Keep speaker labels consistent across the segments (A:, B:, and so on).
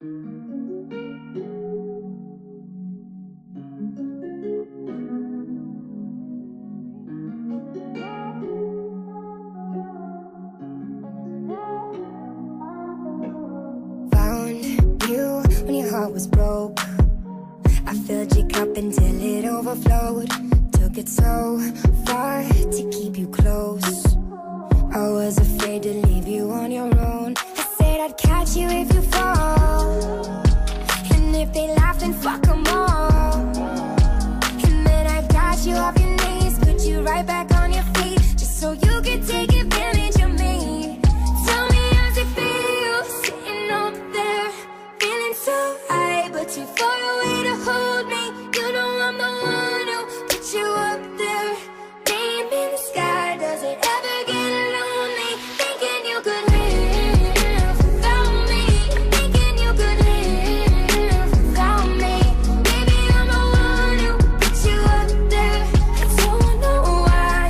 A: Was broke. I filled your cup until it overflowed. Took it so far to keep you close. I was afraid to leave you on your own. I said I'd catch you if you fall, and if they laugh then fuck them all. And then I got you off your knees, put you right back on your feet, just so you could take advantage of me. Tell me how's it feel, sitting up there, feeling so high, but too far away to hold me. You know I'm the one who put you up there. Name in the sky, does it ever get lonely? Thinking you could live without me, thinking you could live without me. Maybe I'm the one who put you up there. I don't know why.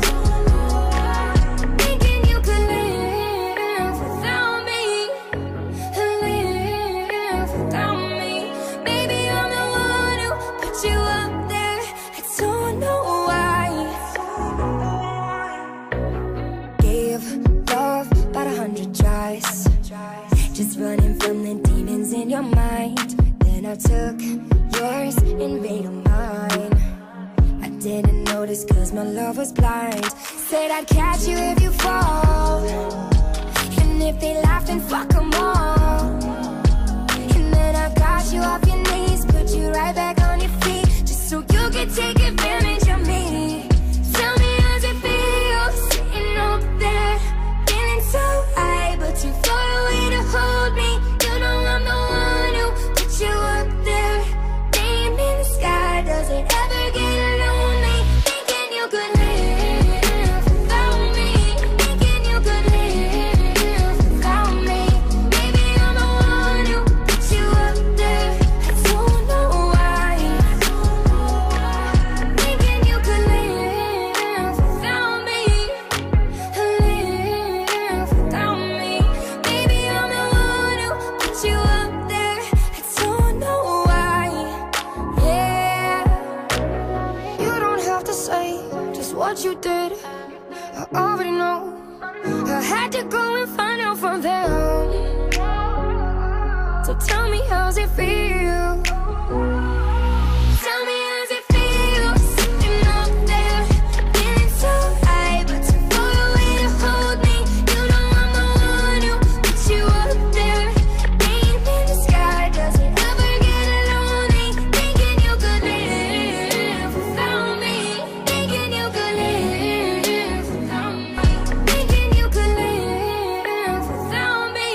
A: Thinking you could live without me, live without me. Maybe I'm the one who put you up there. I don't know why. Gave love about 100 tries, just running from the demons in your mind. Then I took yours and made them mine. I didn't notice cause my love was blind. Said I'd catch you if you fall, and if they laugh then fuck them all. And then I got you off your knees, put you right back on your feet, just so you could take advantage of me. Tell me how's it feel, sitting up there, feeling so high, but too far away to hold me. You know I'm the one who put you up there. Name in the sky, does it ever get lonely? Thinking you could live without me, thinking you could live without me. Maybe I'm the one who put you up there. I don't know why. Thinking you could live without me, live without me. Maybe I'm the one who put you up there. I don't know why. Yeah. You don't have to say just what you did, I already know. I had to go and find out from them. So tell me how's it feel. Tell me how's it feel, sitting up there, feeling so high, but too far away to hold me. You know I'm the one who put you up there. Name in the sky, does it ever get lonely? Thinking you could live without me, thinking you could live without me. Thinking you could live without me,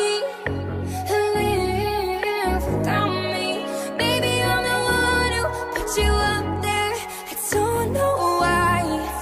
A: live without me. Baby, I'm the one who put you up there. I don't know why.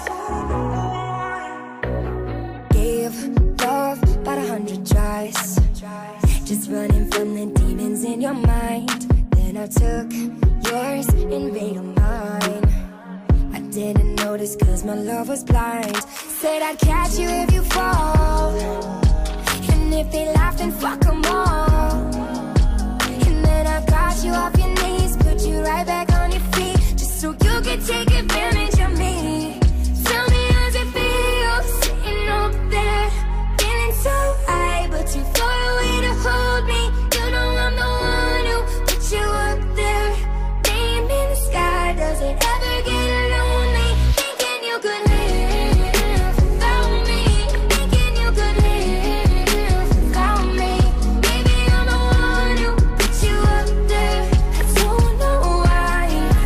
A: Gave love about 100 tries, just running from the demons in your mind. Then I took yours and made them mine. I didn't notice cause my love was blind. Said I'd catch you if you fall, and if they laugh then fuck them all. And then I got you off your knees, put you right back on your feet, just so you could take advantage of me. Tell me how's it feel, sitting up there, feeling so high, but too far away to hold me. You know I'm the one who put you up there. Name in the sky, does it ever get lonely? Thinking you could live without me, thinking you could live without me. Maybe I'm the one who put you up there. I don't know why.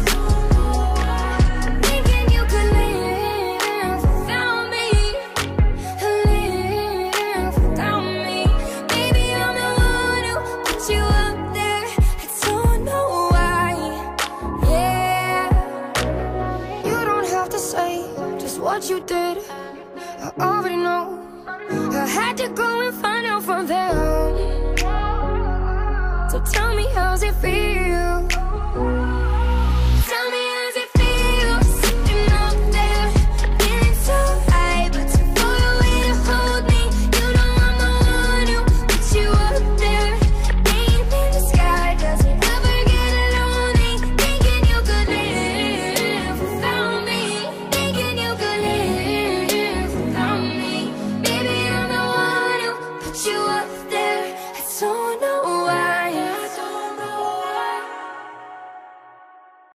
A: Thinking you could live without me, live without me. Maybe I'm the one who put you up there. I don't know why. Yeah. You don't have to say just what you did, I already know. I had to go and find out from them. So tell me how's it feel. Tell me how's it feel, sitting up there, feeling so high, but too far away to hold me. You know I'm the one who put you up there. Name in the sky, So no